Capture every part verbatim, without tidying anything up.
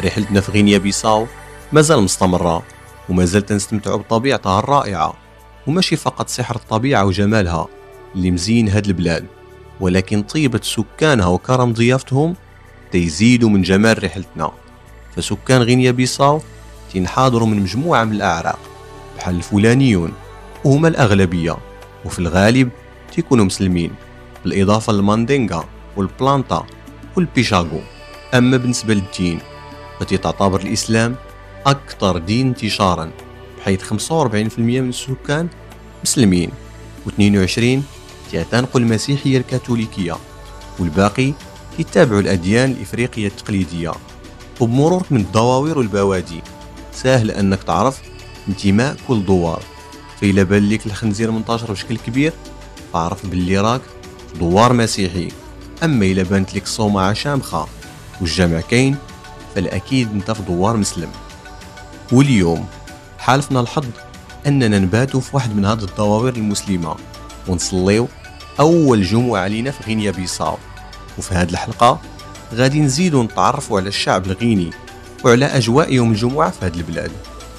رحلتنا في غينيا بيساو مازال مستمرة، ومازال تنستمتعوا بطبيعتها الرائعة، وماشي فقط سحر الطبيعة وجمالها اللي مزين هاد البلاد، ولكن طيبة سكانها وكرم ضيافتهم تيزيدوا من جمال رحلتنا. فسكان غينيا بيساو تنحاضروا من مجموعة من الأعراق بحال الفلانيون، وهما الأغلبية، وفي الغالب تيكونوا مسلمين، بالإضافة للماندينغا والبلانتا والبيشاغو. أما بالنسبة للدين فتعتبر الإسلام أكثر دين انتشارا، بحيث خمسة وأربعين بالمئة من السكان مسلمين، واثنين وعشرين تعتنق المسيحية الكاثوليكية، والباقي يتابعوا الأديان الإفريقية التقليدية. وبمرور من الدواوير والبوادي سهل أنك تعرف انتماء كل دوار. فإلا بان ليك الخنزير منتشر بشكل كبير فاعرف باللي راك في دوار مسيحي، أما إلا بانت لك الصومعة شامخة والجمع كاين فالأكيد انت في دوار مسلم. واليوم حالفنا الحظ أننا نباتوا في واحد من هذه الدواوير المسلمة ونصليو أول جمعة علينا في غينيا بيساو. وفي هذه الحلقة غادي نزيدوا نتعرفوا على الشعب الغيني وعلى أجواء يوم الجمعة في هذه البلاد.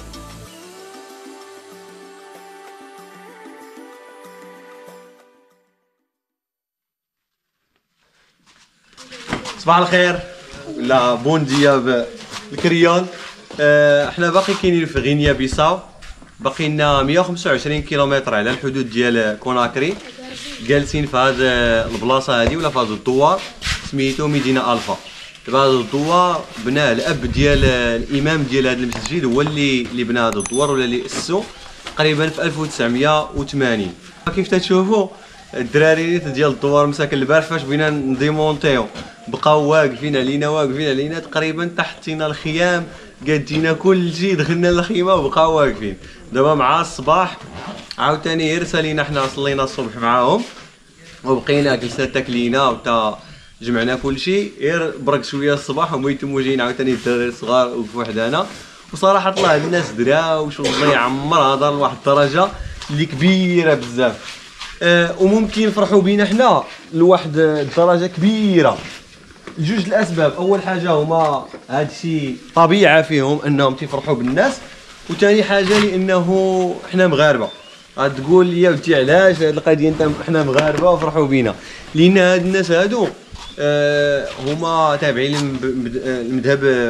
صباح الخير ولا بون ديا بالكريول. اه احنا باقي كاينين في غينيا بيساو، باقي لنا مئة وخمسة وعشرين كيلومتر على الحدود ديال كوناكري. جالسين في هذه البلاصه هذه ولا في هذا الدوار سميتو مدينه الفا. دابا هذا الدوار بناه الاب ديال الامام ديال هذا المسجد، هو اللي اللي بنى هذا الدوار ولا اللي اسسو تقريبا في ألف وتسعمئة وثمانين. كيف تتشوفوا الدراري ديال الدوار مساكن البارح فاش بغينا نديمونطيو بقاو واقفين علينا واقفين علينا تقريبا تحتينا الخيام، قادينا كلشي، دخلنا للخيمه وبقاو واقفين. دابا مع الصباح عاوتاني غير سالينا حنا صلينا الصبح معاهم وبقينا جلسنا تاكلينا وتا جمعنا كلشي، غير برك شويه الصباح هما يتموا جايين عاوتاني الدراري الصغار وقفوا حدانا. وصراحه الله الناس دراوش والله يعمر هذا لواحد الدرجه اللي كبيره بزاف. أه وممكن يفرحوا بينا حنا لواحد الدرجه كبيره لجوج الاسباب. اول حاجه هما هادشي طبيعه فيهم انهم تيفرحوا بالناس، وثاني حاجه لانه حنا مغاربه. غتقول لي ودي علاش هاد القضيه انت حنا مغاربه وفرحوا بينا؟ لان هاد الناس هادو أه هما تابعين المذهب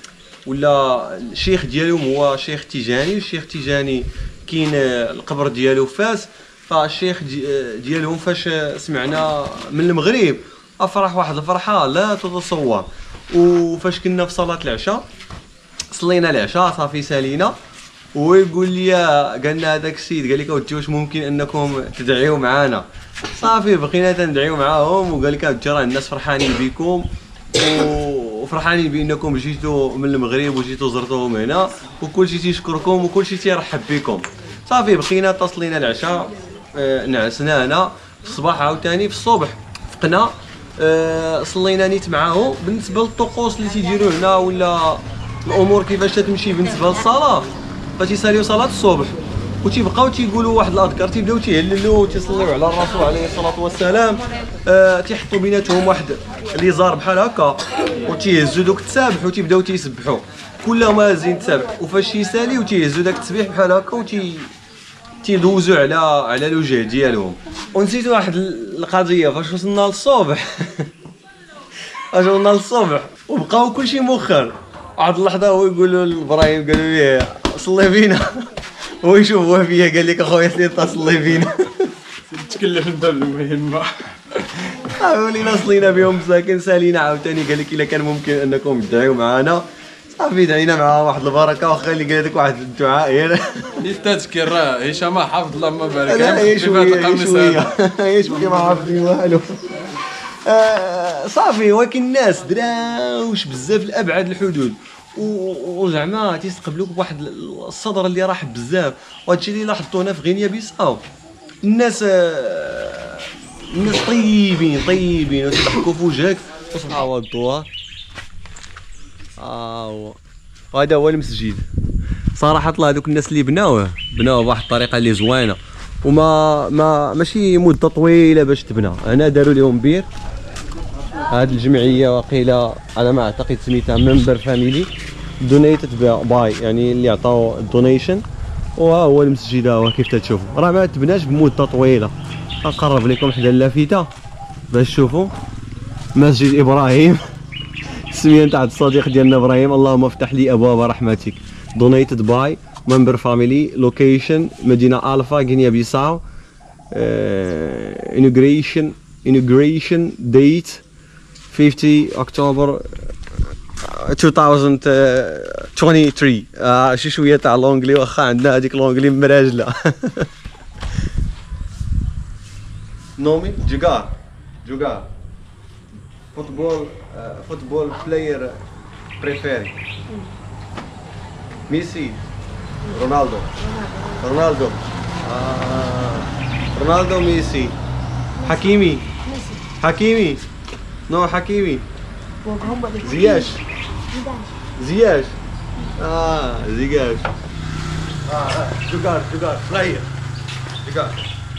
ولا الشيخ ديالهم هو شيخ تيجاني، والشيخ تيجاني كاين القبر ديالو فاس. فالشيخ ديالهم فاش سمعنا من المغرب افرح واحد الفرحه لا تتصور. وفاش كنا في صلاه العشاء صلينا العشاء صافي سالينا، ويقول لي قالنا هذاك السيد قال لك اودي واش ممكن انكم تدعيو معنا؟ صافي بقينا تندعيو معاهم، وقال لك اودي راه الناس فرحانين بكم وفرحانين بانكم جيتوا من المغرب وجيتوا زرتوهم هنا، وكلشي تيشكركم وكلشي تيرحب بكم. صافي بقينا تصلينا العشاء آه نعسنا هنا في الصباح. عاوتاني في الصبح فقنا آه صلينا نيت معاهم. بالنسبه للطقوس اللي تيديروا هنا ولا الامور كيفاش تمشي بالنسبه للصلاه، فتيساليو صلاه الصبح وتيبقاو تيقولوا واحد الاذكار، تيبداو تيهللوا وتيصليو على الرسول عليه الصلاه والسلام. آه تيحطوا بيناتهم واحد ليزار بحال هكا وتيهزوا دوك التسابح وتيبداو تيسبحوا كلهم هازين تسابح. وفاش يساليو تيهزوا داك التسبيح بحال هكا وتي تيدوزوا على على الوجه ديالهم. ونسيت واحد القضيه فاش وصلنا للصبح فاش وصلنا للصبح وبقاو كلشي مؤخر. واحد اللحظه هو يقولوا لابراهيم قالوا ليه صلي بينا، هو يشوفوه فيا قال لك اخويا سير صلي بينا تكلف انت بالمهمه. ولينا صلينا بهم مساكن سالينا. عاوتاني قال لك الا كان ممكن انكم تدعيو معنا، صافي دعينا معاه واحد البركه. واخا اللي قال لك واحد الدعاء غير التذكير راه هشام حافظ اللهم بارك هي شويه شويه هي شويه ما حافظين والو. آه صافي ولكن الناس دراوش بزاف لابعد الحدود، وزعما تيستقبلوك بواحد الصدر اللي راح بزاف. وهادشي اللي لاحظتو هنا في غينيا بيساو، الناس آه الناس طيبين طيبين وتضحكوا في وجهك. ها هو الدوار، ها هو وهذا هو المسجد. صراحه طلع هذوك الناس اللي بناوه بناوه بواحد الطريقه اللي زوينه، وما ما ماشي مده طويله باش تبنى. هنا داروا لهم بير هذه الجمعيه وقيله على ما اعتقد سميتها منبر فاميلي دونيتد باي، يعني اللي عطاو الدونيشن. وها هو المسجد، ها هو كيف تشوفوا راه ما تبناش بمده طويله. غنقرب لكم حدا اللافته باش تشوفوا مسجد ابراهيم السميه نتاع الصديق ديالنا ابراهيم. اللهم افتح لي ابواب رحمتك. دونيتد باي منبر فاميلي. لوكيشن مدينه الفا غينيا بيساو. انوغريشن انوغريشن ديت خمسين اكتوبر ألفين وثلاثة وعشرين. آه شي شويه تاع لونجلي، واخا عندنا هذيك لونجلي مراجله. نومي جوغار جوغار فوتبول فوتبول بلاير بريفيري. ميسي رونالدو رونالدو آه. رونالدو ميسي حكيمي حكيمي نو حكيمي زياش زياش اه زياش اه جوغار جوغار بلاير جوغار.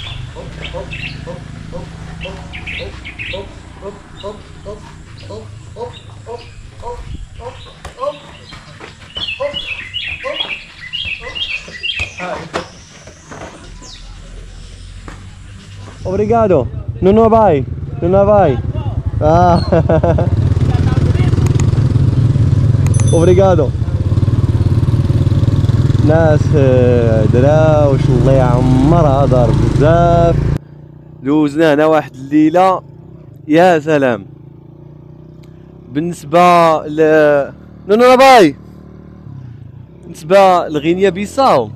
Obrigado. No no vai. No no vai. Ah. Obrigado. ناس دراوش الله يعمرها دار بزاف. دوزنا هنا واحد الليله يا سلام. بالنسبه ل نو نو باي بالنسبه لغينيا بيساو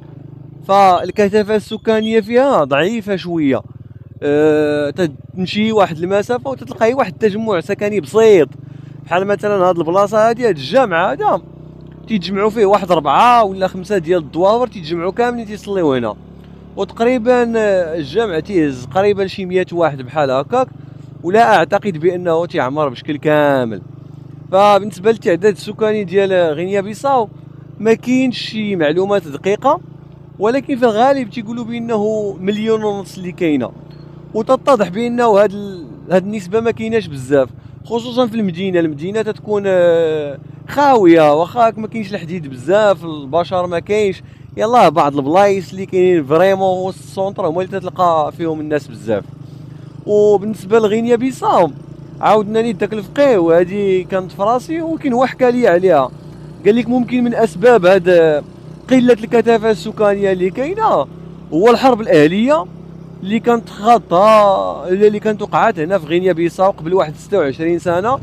فالكثافه السكانيه فيها ضعيفه شويه. أه تمشي واحد المسافه وتلقاي واحد التجمع سكني بسيط، بحال مثلا هاد البلاصه هادي، هاد الجامع هذا تيتجمعوا فيه واحد ربعه ولا خمسه ديال الدواور، تيتجمعوا كاملين تيصليو هنا. وتقريبا الجامع تيهز قريبا شي مية واحد بحال هكاك، ولا اعتقد بانه تيعمر بشكل كامل. فبالنسبه للتعداد السكاني ديال غينيا بيساو ما كاينش شي معلومات دقيقه، ولكن في الغالب تيقولوا بانه مليون ونص اللي كاينه، وتتضح بانه هاد ال... هاد النسبه ما كايناش بزاف، خصوصا في المدينه. المدينه تتكون خاويه، واخا ما كاينش الحديد بزاف، البشر ما كاينش، يلاه بعض البلايص اللي كاينين فريمون وسط السونتر هما اللي تتلقى فيهم الناس بزاف. وبالنسبه لغينيا بيساو عاودنا داك الفقيه، وهذه كانت في راسي وكاين هو حكى لي عليها، قال لك ممكن من اسباب هاد قله الكثافه السكانيه اللي كاينه هو الحرب الاهليه اللي كانت خاضها اللي كانت وقعت هنا في غينيا بيساو قبل واحد ستة وعشرين سنه.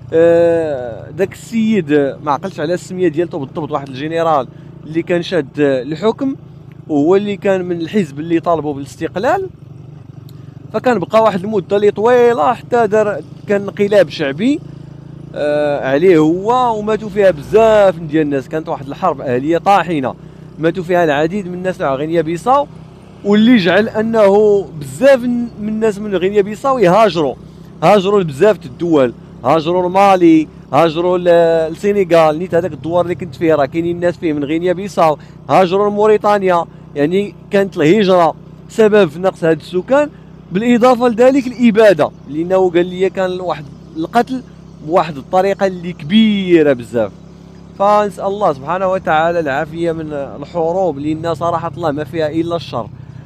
آه داك السيد ما عقلتش على السميه ديالته بالضبط، واحد الجنرال اللي كان شاد الحكم، وهو اللي كان من الحزب اللي طالبوا بالاستقلال. فكان بقى واحد المده اللي طويله حتى دار كان انقلاب شعبي آه عليه هو، وماتوا فيها بزاف ديال الناس. كانت واحد الحرب اهليه طاحنه ماتوا فيها العديد من الناس على غينيا بيساو، واللي جعل انه بزاف من الناس من غينيا بيساو يهاجروا هاجروا لبزاف الدول، هاجروا لمالي، هاجروا للسينيغال. نيت هذاك الدوار اللي كنت فيه راه كاينين الناس فيه من غينيا بيساو، هاجروا لموريتانيا. يعني كانت الهجره سبب في نقص هذا السكان، بالاضافه لذلك الاباده، لانه قال لي كان واحد القتل بواحد الطريقه اللي كبيره بزاف. فنسال الله سبحانه وتعالى العافيه من الحروب، لان صراحه الله ما فيها الا الشر.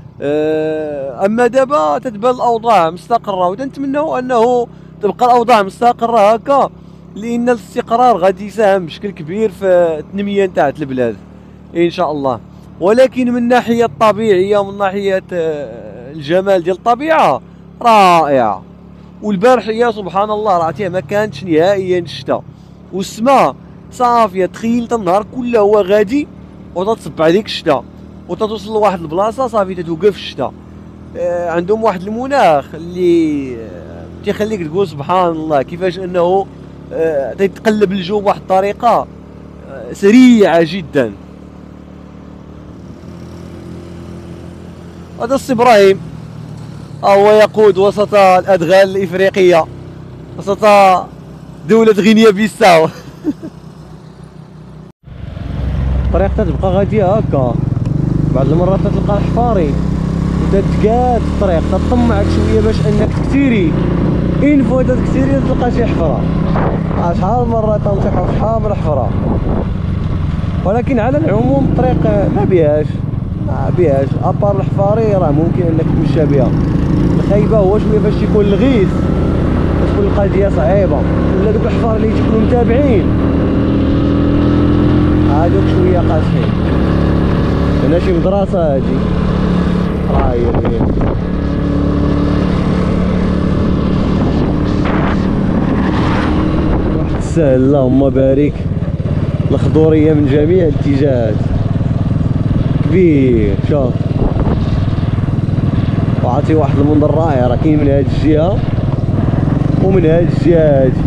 اما دابا تتبان الاوضاع مستقره، وتنتمنوا انه تبقى الاوضاع مستقره هكا، لان الاستقرار غادي يساهم بشكل كبير في التنميه نتاع البلاد ان شاء الله. ولكن من الناحيه الطبيعيه ومن ناحيه الجمال ديال الطبيعه رائعه. والبارح يا سبحان الله راه ما كانتش نهائيا الشتاء، والسماء صافيه. تخيل النهار كله هو غادي وتتصب عليك الشتاء، وتتوصل لواحد البلاصه صافي تتوقف الشتاء. آه عندهم واحد المناخ اللي آه تيخليك تقول سبحان الله كيفاش انه آه تيتقلب الجو بواحد الطريقه آه سريعه جدا. هذا السي ابراهيم هو يقود وسط الادغال الافريقيه، وسط دوله غينيا بيساو. الطريق تتبقى غاديه هكا، بعض المرات تلقى الحفاري وتتقاد الطريق، تطمعك شويه باش انك تكتيري اين فوتات كثير تلقى شي حفره، شحال مرة تنطيحو في شحال من حفره، ولكن على العموم الطريق ما بيهاش ما بيهاش ابار الحفاري راه ممكن انك تمشى بها. الخايبه هو شويه باش يكون الغيث تكون القضيه صعيبه، ولا دوك الحفار اللي تكونوا متابعين هادوك شويه قاصحين. هنا شي مدرسه هادي راهي واحد السهل اللهم بارك، الخضوريه من جميع الاتجاهات كبير. شوف وعطي واحد المنظر رائع، راه كاين من هاد الجهه ومن هاد الجهه هادي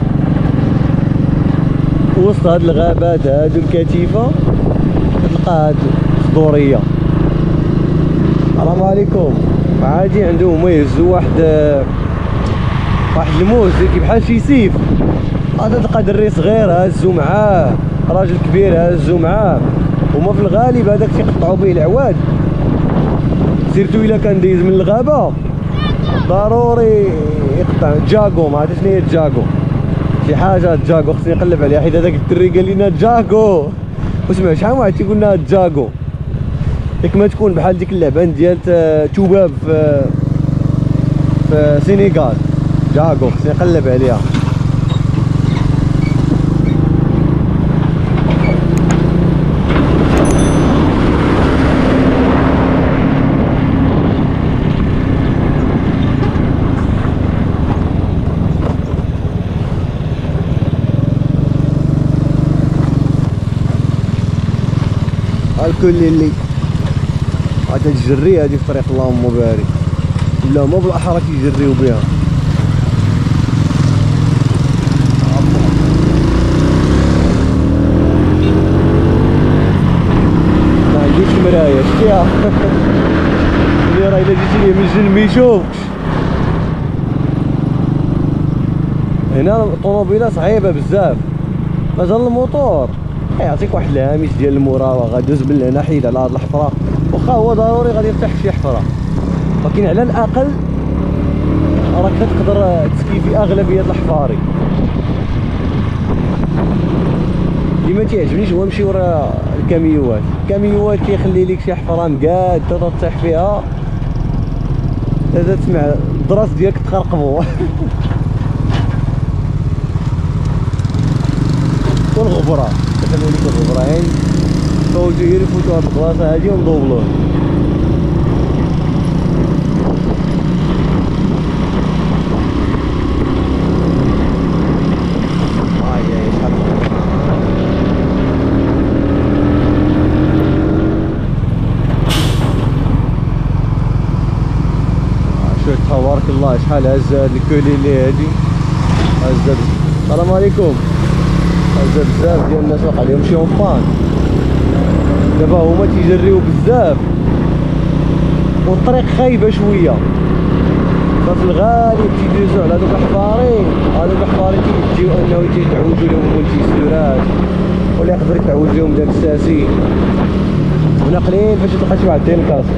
وسط هاد الغابات هادو الكثيفه كتلقى هاد الخضوريه. السلام عليكم. عادي عندهم هما يهزوا واحد واحد الموس كي بحال شي سيف، غادي تلقى دري صغير هازو معاه، راجل كبير هازو معاه، هما في الغالب هذاك تيقطعوا به العواد، سيرتو الا كان دايز من الغابه ضروري يقطع. جاكو ما عرفتش شنو هي جاكو، شي حاجه جاكو خصني نقلب عليها حيت هذاك الدري قال لنا جاكو، وسمع شحال واحد تيقول لنا جاكو، ياك ما تكون بحال ديك اللعبان ديال توباب في في السنغال. جاكو خصني نقلب عليها. الكل اللي عاد تجري هذه في طريق اللهم بارك، ولا ما بالاحرى كيجريو بها. ما عنديش مرايه شتيها اللي راه الا جيتي ليه من الجنب ما يشوفكش. هنا الطوموبيله صعيبه بزاف، مازال الموتور يعطيك واحد الهامش ديال المراوغه، غادوز من هنا حيد على هاد الحفره، واخا هو ضروري غادي يفتح في شي حفره، ولكن على الاقل راك تقدر تسكي اغلبيه الحفاري. اللي ما تيعجبنيش هو نمشي ورا الكاميوات، الكاميوات كيخلي لك شي حفره مقاده تطيح فيها هذا تسمع الدراس ديالك تخرقبو والغبره كتخليو لك الغبره، فوتو غير يفوتو هاد البلاصه هادي وندوبلوه. شوف تبارك الله شحال هز هاد الكوليلي هادي، هز. السلام عليكم. هز بزاف ديال الناس واقع عليهم شي هوبان، دابا هما تيجريو بزاف والطريق خايبه شويه، ففي الغالب تيدوزو على دوك الحفاري، هادوك الحفاري تيجيو انه تيتعوجو لهم مولتيسيرات، ولا يقدر يتعوج لهم داك الساسي، وناقلين فاش تلقى شي واحد داير الكاس.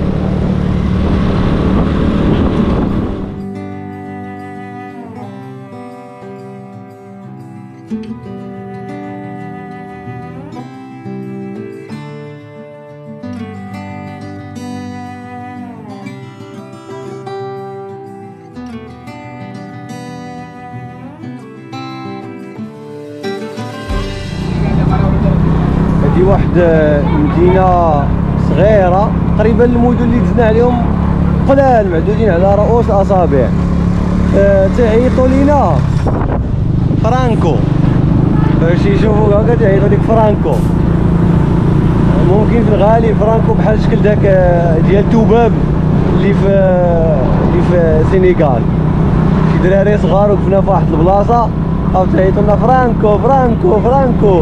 هذه واحد مدينة صغيرة، تقريبا المدن اللي دزنا عليهم قلال معدودين على رؤوس الأصابع. أه تعيطوا لينا فرانكو، باش يشوفوا هكا تعيطوا لك فرانكو. ممكن في الغالب فرانكو بحال شكل داك ديال توباب اللي في اللي في السنغال، شي دراري صغار وقفنا في واحد البلاصة أو تعيطوا لنا فرانكو فرانكو فرانكو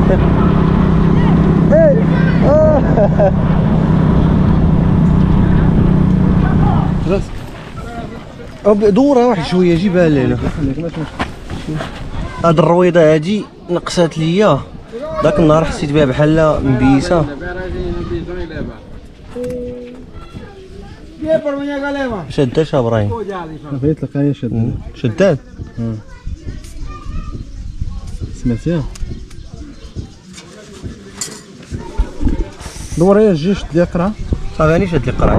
ايه دورها واحد شويه جيبها لهنا. هاد الرويضه هادي نقصات ليا داك النهار، حسيت بها بحال مبيسه. شدت ابراهيم؟ بغيت لقايا شد شدات؟ سمعتيها دور يا جي شد لي قرعه صافي راني شد لي قرعه.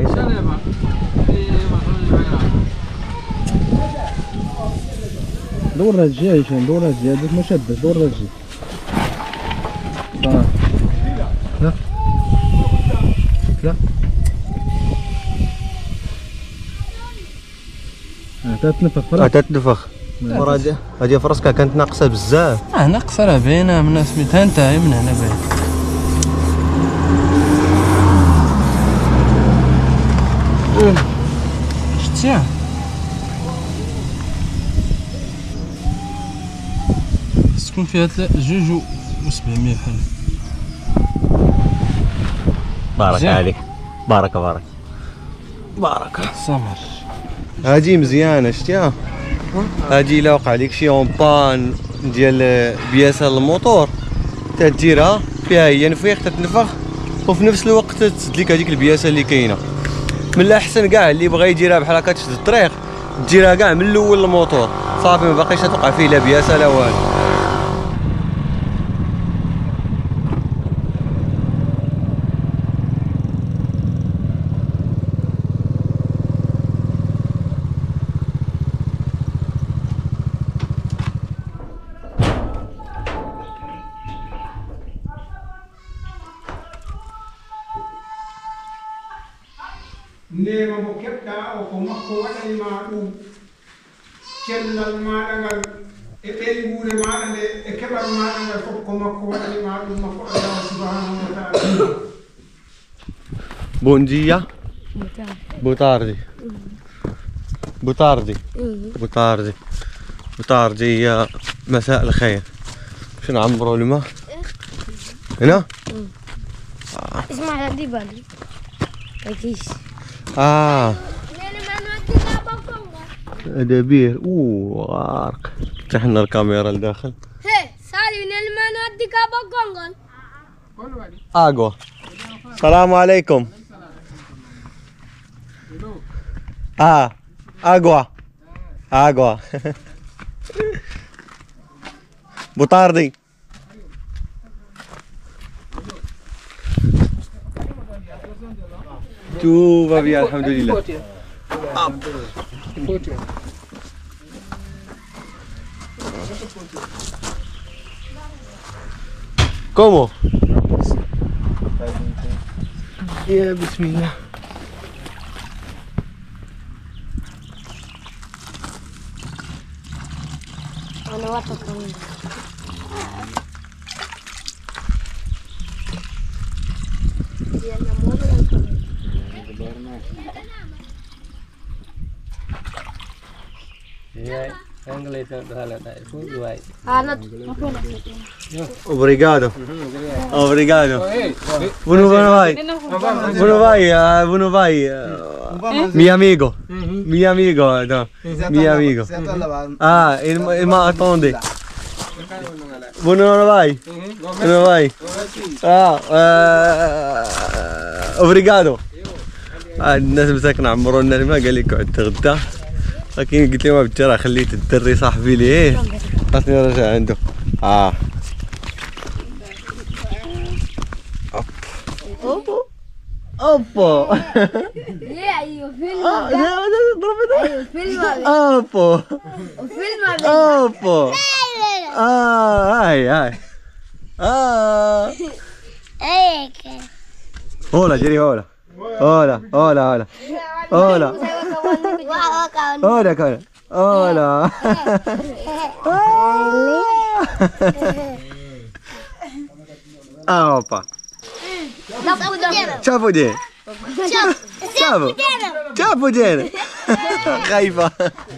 دور هاد الجهه هشام، دور هاد الجهه هذيك ما شادش، دور هاد الجهه صافي. لا لا اه تتنفخ فرا تتنفخ. هادي فراسك كانت ناقصه بزاف. اه ناقصه راه باينه من سميتها انتهي من هنا باين. شتيها تكون فيها جوج و سبعمية بحال. بارك عليك، بارك بارك بارك. سمر هادي مزيانه شتيها. هادي الا وقع لك شي اون بان ديال بياسه الموتور تديرها فيها هي نفيخ تتنفخ، وفي نفس الوقت تسد لك هذيك البياسه اللي كاينه. من الاحسن كاع اللي بغى يديرها بحال هكا تشد الطريق ديرها كاع من الاول الموتور صافي، ما باقيش توقع فيه لا بياسه لا والو. ndema mo keɓɗa o ko makko waɗanima ɗum cellal maɗa ngal e ɓeyguure maɗa nde e keɓal maɗa ngal fof ko makko waɗanima ɗum makko Allah subhanahu wa taala. Bom dia. Boa tarde. Boa tarde. Boa tarde. Boa tarde يا مساء الخير. باش نعمروا الماء هنا. اسمع عندي بالي كيش اه هذا بير. اوه غارق. فتحنا الكاميرا لداخل. هي سالي من ما نودي كابا كونغول اغوا. السلام عليكم. اه اغوا اغوا. بوطاردي. تو va bien الحمد لله. ¿Cómo? يا بسم الله. انا وقت كمان Obrigado. Obrigado. Bueno, bueno, vai. Bueno, vai. Bueno, vai. Mi amigo. Mi amigo. No. Mi amigo. Ah, il, il ma attende. Bueno, no vai. No vai. Ah, uh, obrigado. الناس مساك نعمروا لنا الماء قال لي قعد تغدى، لكن قلت له ما بدي راه خليت الدري صاحبي ليه خاصني نرجع عنده. اه اوبو اوبو ايوه فيلم ايوه فيلم اوبو فيلم اوبو اه هاي هاي اه هيك هولا جري هولا هولا هولا هولا هولا هولا كولا هولا اوبا شافوا دين شافوا شافوا دين خايفة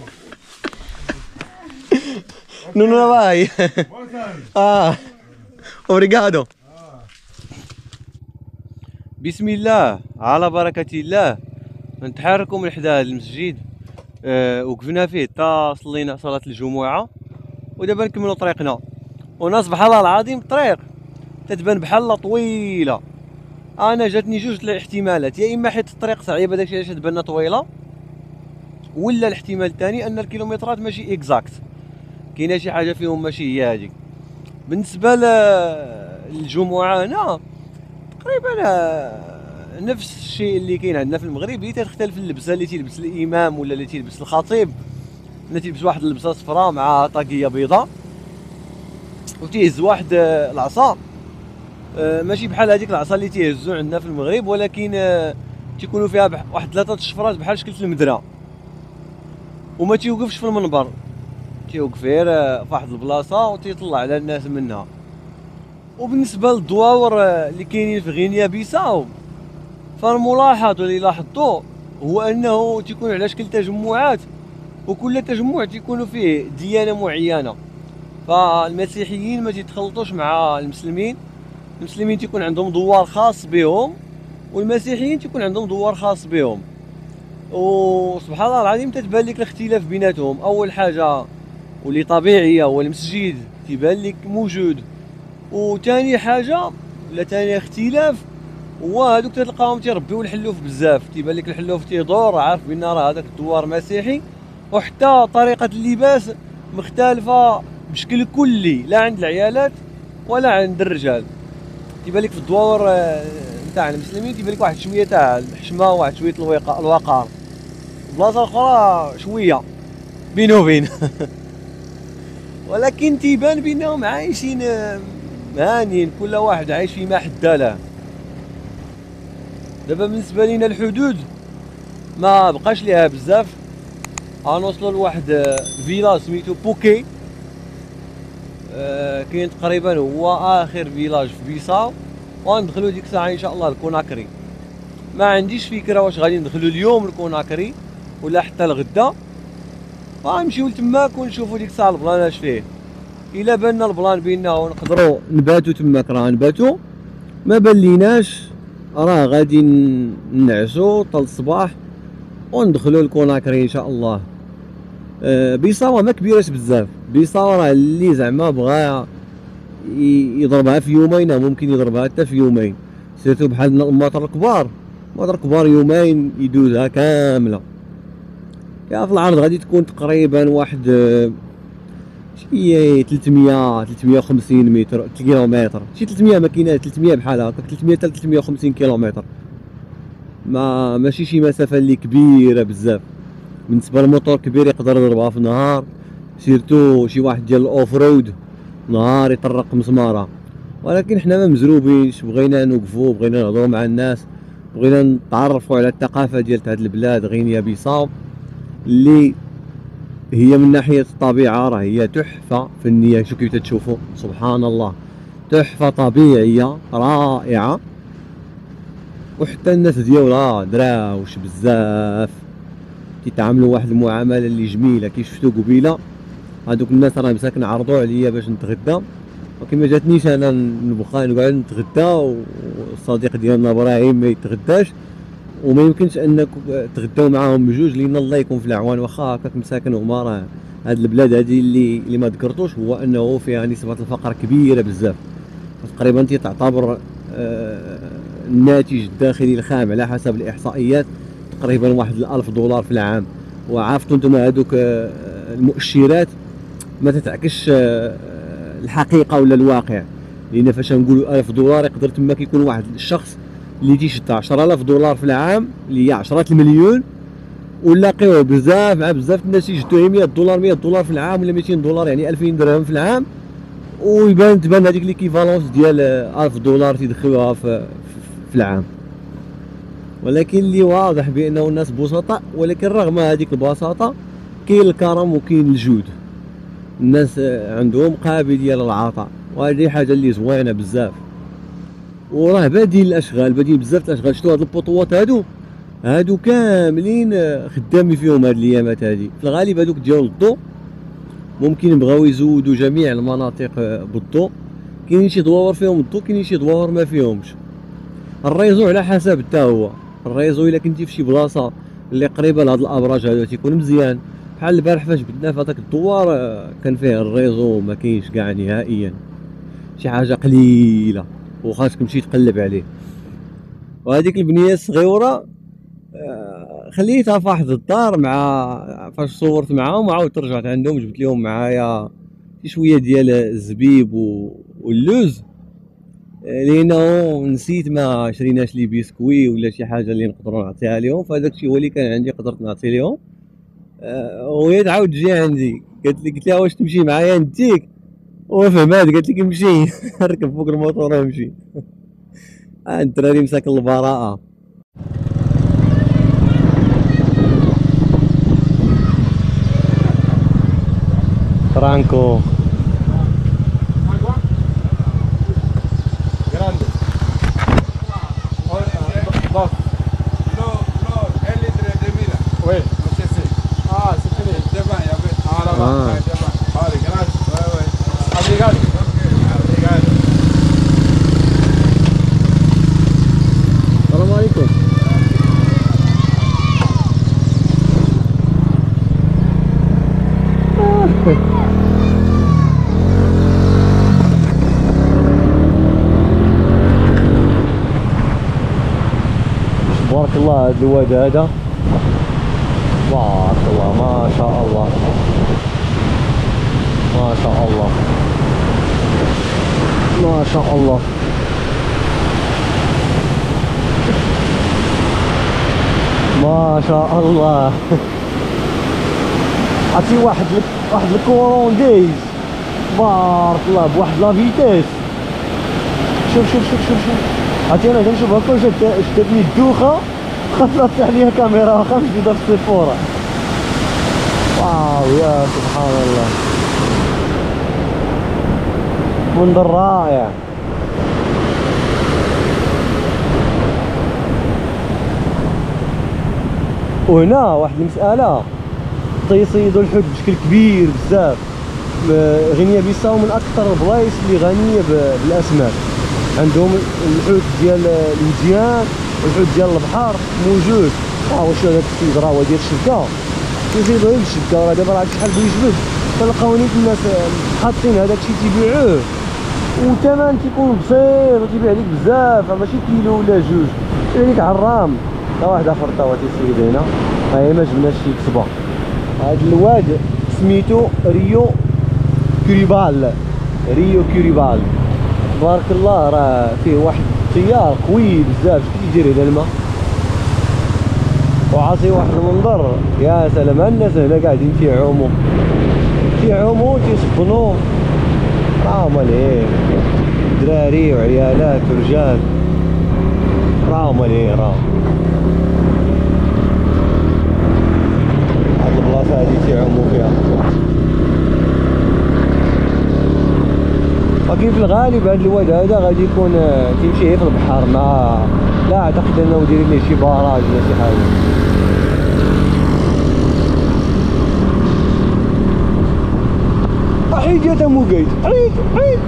نونو باي اه obrigado. بسم الله على بركة الله نتحركوا من حدا المسجد. أه وقفنا فيه تا صلينا صلاة الجمعة ودابا نكملوا طريقنا. وناس بحال الله العظيم الطريق تتبان بحال طويلة. انا جاتني جوج الاحتمالات، يا اما حيت الطريق صعيبه داكشي علاش تبان طويله، ولا الاحتمال الثاني ان الكيلومترات ماشي اكزاكت، كاينه شي حاجه فيهم ماشي هي هذيك. بالنسبه للجمعه هنا تقريبا نفس الشيء اللي كاين عندنا في المغرب، اللي تختلف اللبسه اللي تيلبس الامام ولا اللي تيلبس الخطيب، اللي تيلبس واحد اللبسه صفراء مع طاقيه بيضاء وتيهز واحد العصا، ماشي بحال هذيك العصا اللي تيهزو عندنا في المغرب، ولكن تيكونوا فيها واحد ثلاثه الشفرات بحال شكل المدرة، وما تيوقفش في المنبر، تيوقف غير في واحد البلاصه وتيطلع على الناس منها. وبالنسبه للدواور اللي كاينين في غينيا بيساو، فالملاحظ اللي لاحظتو هو انه تيكون على شكل تجمعات، وكل تجمع تيكونوا فيه ديانه معينه، فالمسيحيين ما تيتخلطوش مع المسلمين، المسلمين تيكون عندهم دوار خاص بهم، والمسيحيين تيكون عندهم دوار خاص بهم. وسبحان الله العظيم تتبان لك الاختلاف بيناتهم. اول حاجه واللي طبيعيه هو المسجد تيبان لك موجود، وثاني حاجه ولا ثاني اختلاف هو هذوك تلقاهم تيربيو الحلوف بزاف، تيبان لك الحلوف تيدور عارف بان راه هذاك الدوار مسيحي، وحتى طريقه اللباس مختلفه بشكل كلي، لا عند العيالات ولا عند الرجال. تيبان لك في الدواور نتاع المسلمين تيبان لك واحد شويه تاع الحشمه وواحد شويه الوقار، البلاصه الاخرى شويه بينه وبين ولكن تيبان بانهم عايشين هانيين، كل واحد عايش فيما حدا له. دابا بالنسبه لينا الحدود ما بقاش ليها بزاف، غنوصلوا لواحد فيلاج سميتو بوكي، آه كاين تقريبا هو اخر فيلاج في بيساو، وغندخلوا ديك الساعه ان شاء الله لكوناكري. ما عنديش فكره واش غادي ندخلوا اليوم لكوناكري ولا حتى الغدا، غنمشيو لتماك ونشوفوا ديك الساعه البلان اش فيه. الا بان البلان بينا نقدروا نباتوا تماك راه نباتوا، ما بليناش راه غادي نعسوا طال الصباح وندخلوا لكوناكري ان شاء الله. أه بيساو ما كبيراش بزاف، بيساو راه اللي زعما بغا يضربها في يومين ممكن يضربها حتى في يومين، سيرتو بحال المطر الكبار، المطر الكبار يومين يدوزها كامله. يا في العرض غادي تكون تقريبا واحد شي ثلاثمية ثلاثمية وخمسين متر كيلومتر، شي ثلاثمية ما كايناش، ثلاثمية بحال هكا، ثلاثمية حتى ثلاثمية وخمسين كيلومتر، ما ماشي شي مسافه اللي كبيره بزاف. بالنسبه للموتور كبير يقدر يضربها في النهار، سيرتو شي واحد ديال الاوف رود نهار يطرق مسماره. ولكن حنا ما مزروبينش، بغينا نوقفوا، بغينا نهضروا مع الناس، بغينا نتعرفوا على الثقافه ديال هاد البلاد غينيا بيساو، اللي هي من ناحيه الطبيعه راه هي تحفه فنيه. شوف كيف تشوفوا سبحان الله، تحفه طبيعيه رائعه، وحتى الناس ديالها دراوش بزاف، كيتعاملوا واحد المعامله اللي جميله. كي شفتو قبيله هادوك الناس راه مساكن عرضوا عليا باش نتغدى، ولكن ما جاتنيش انا نبقى نقعد نتغدى، والصديق ديالنا ابراهيم ما يتغداش، وما يمكنش انك تغداو معاهم بجوج، لان الله يكون في العوان. واخا هكاك مساكن هما راه هاد البلاد هادي اللي اللي ما ذكرتوش هو انه فيها نسبه الفقر كبيره بزاف، تقريبا تعتبر آه الناتج الداخلي الخام على حسب الاحصائيات تقريبا واحد الألف دولار في العام. وعرفتوا انتم هذوك المؤشرات ما تتعكسش الحقيقه ولا الواقع، لان فاش نقولوا ألف دولار يقدر تما كيكون واحد الشخص اللي تيشد عشرة آلاف دولار في العام اللي هي عشرات المليون، ونلاقيوه بزاف مع بزاف الناس يجدوا مية دولار مية دولار في العام ولا ميتين دولار، يعني ألفين درهم في العام، ويبان تبان هذيك ليكيفالونس ديال ألف دولار تيدخلوها في, في العام. ولكن اللي واضح بانه الناس بسطاء، ولكن رغم هذيك البساطه كاين الكرم وكاين الجود، الناس عندهم قابليه للعطاء، وهذه حاجه اللي زوينه بزاف. وراه بديل الاشغال، بديل بزاف الاشغال. شفتوا هاد البطوات هادو هادو كاملين خدامين فيهم هاد الايامات هادي، في الغالب هادوك ديال الضوء ممكن بغاو يزودوا جميع المناطق بالضوء، كاينين شي دواور فيهم الضوء، كاينين شي دواور ما فيهمش. الريزو على حسب حتى هو، الريزو الا كنتي في شي بلاصه اللي قريبه لهاد الابراج هادو تيكون مزيان. بحال البارح فاش بدنا في هذاك الدوار كان فيه الريزو ما كاينش كاع نهائيا، شي حاجه قليله وخاصك تمشي تقلب عليه. وهذيك البنيه الصغيره آه، خليتها فواحد الدار مع فاش صورت معاهم وعاودت رجعت عندهم جبت لهم معايا شي شويه ديال الزبيب واللوز، لانه نسيت ما شريناش لي بيسكوي ولا شي حاجه اللي نقدروا نعطيها لهم، فهذاك الشيء هو اللي كان عندي قدرت نعطي لهم. أه وهي تعاود تجي عندي قالت لي قلت لها واش تمشي معايا نديك، وفهمات قالت لي نمشي ركب فوق الموطور ونمشي. آه الدراري مساك البراءه. فرانكو السلام عليكم. تبارك الله هذا الواد هذا تبارك الله ما شاء الله ما شاء الله ما شاء الله. ما شاء الله. عرفتي واحد واحد الكورونديز تبارك الله بواحد لا فيتيس. شوف شوف شوف شوف شوف عرفتي انا كنشوف هكا جات جاتني الدوخه خطرت عليا كاميرا واخا جديده في السيفوره. واو يا سبحان الله منظر رائع. وهنا واحد المسألة تيصيدوا الحوت بشكل كبير بزاف. غينيا بيساو من اكثر البلايص اللي غنيه بالاسماك، عندهم الحوت ديال الوديان والحوت ديال البحر موجود. ها هو شوف هذاك السيد راه هو ديال الشبكه كيصيدوا غير بالشبكه، راه دابا راه شحال بغا يجبد تلقاو نيت الناس حاطين هذاك الشيء تيبيعوه والثمن تيكون بسيط وتيبيع لك بزاف، ماشي كيلو ولا جوج تيبيع لك عرام. تا واحد اخر تا هو تيصيد هنا، ها هي ما جبناش شي كسبه. هاد الواد سميتو ريو كوريبال، ريو كوريبال تبارك الله. راه فيه واحد التيار قوي بزاف كيدير هنا الماء وعاطي واحد المنظر يا سلام. الناس هنا قاعدين تيعوموا تيعوموا تيسبنوا، راهم مالين دراري وعيالات ورجال، راهم مالين راهم. هاد البلاصه هادي تيعوموا فيها، ولكن في الغالب هاد الواد هذا غادي يكون تيمشي في البحر، ما لا اعتقد انه دايرين ليه شي باراج ولا شي حاجه. حيد يا تمو قايد حيد حيد.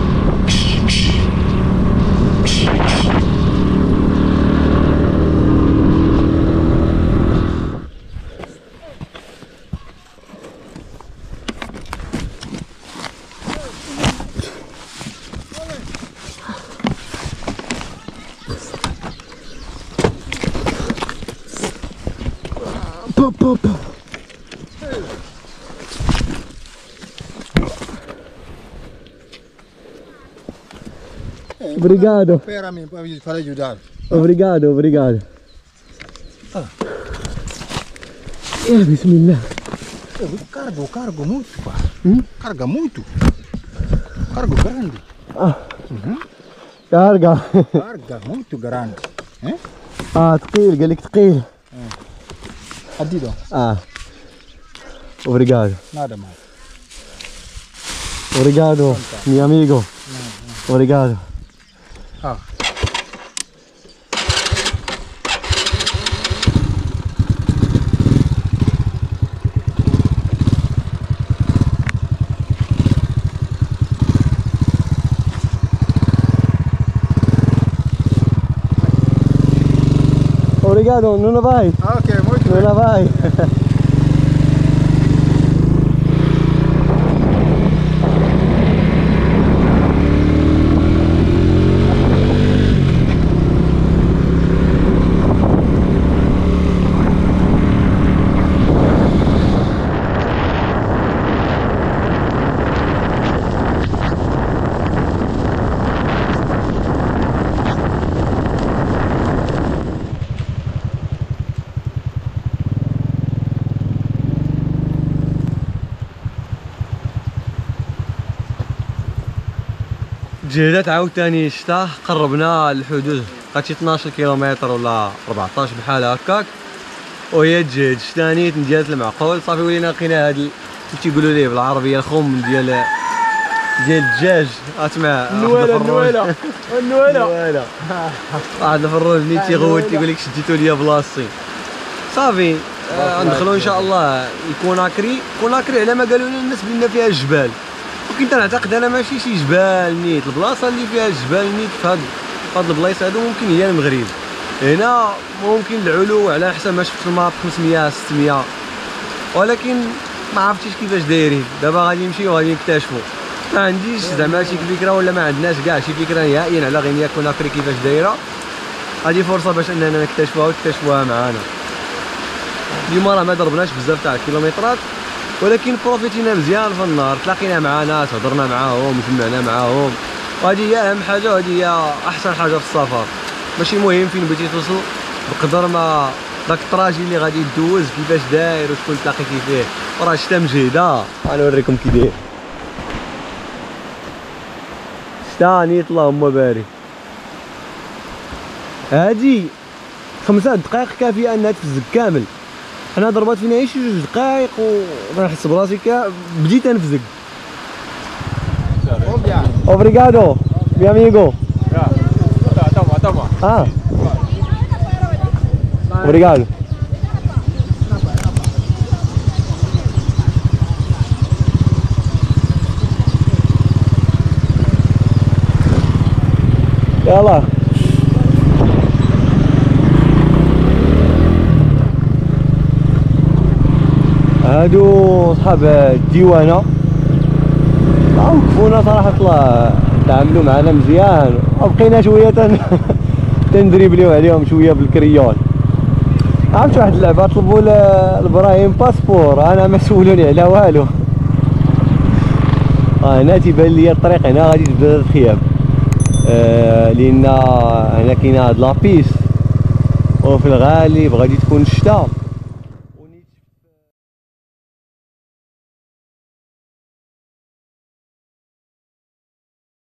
Pop, pop, pop. Obrigado. Espera mim para ajudar. Obrigado, obrigado. Ah. É, bismillah. Cargo, cargo muito, pá. Hum? Carga muito. Cargo grande. Ah. Uhum. Carga. Carga muito grande. É? Ah, ثقيل قال لك ثقيل. Adido. Ah. Obrigado. Nada mais. Obrigado, meu amigo. Obrigado. Ah. Obrigado, não vai. Ah, ok, muito bem. Não vai. تجهزات عاوتاني الشتا، قربنا الحدود بقات شي اثناش كيلومتر ولا أربعطاش بحال هكاك، وهي تجهز ثاني ديال المعقول. صافي ولينا لقينا هاد كيف تيقولوا ليه بالعربيه الخم ديال ديال الدجاج، اسمع النواله النواله النواله واحد الفروج اللي تيغوت تيقول لك شديتو ليا بلاصتي. صافي آه ندخلوا ان شاء الله الكوناكري. كوناكري على ما قالوا لنا الناس بان فيها الجبال، ولكن تنعتقد انا ماشي شي جبال نيت. البلاصه اللي فيها الجبال نيت في هاد في هاد البلايص هادو ممكن هي المغرب. هنا ممكن العلو على حسب ما شفت في الماب خمسمية ستمية، ولكن ما عرفتيش كيفاش دايرين. دابا غادي نمشيو وغادي نكتشفوا. ما عنديش زعما شي فكره ولا ما عندناش كاع شي فكره نهائيا على غينيا كوناكري كيفاش دايره. هذه فرصه باش اننا نكتشفوها وتكتشفوها معانا. اليوم راه ما ضربناش بزاف تاع الكيلومترات، ولكن بروفيتينا مزيان في النهار. تلاقينا مع ناس، هضرنا معاهم، جمعنا معاهم، وهذه هي اهم حاجه وهذه هي احسن حاجه في السفر. ماشي مهم فين بغيتي توصل، بقدر ما داك الطراجي اللي غادي دوز كيفاش داير وشكون تلاقيتي فيه. وراه شتا مجهده، غنوريكم كي داير شتا نيت اللهم بارك. هادي خمسة دقائق كافيه انها تفزك كامل. حنا ضربات فينا غير شي جوج دقائق ونحس براسي كا بديت انفزك. اوبريغادو مي اميغو. اه اوبريغادو. يلا هادو صحاب الديوانه وقفونا صراحه الله تعاملوا معنا مزيان، وبقينا شويه تن تندريبليو عليهم شويه بالكريون. عرفت واحد اللعبه طلبوا لابراهيم باسبور، انا ما سولوني على والو. اه هنا تيبان لي الطريق هنا غادي تبدا تخيب، آه لان هنا كاينه هاد لابيس، وفي الغالب غادي تكون الشتا.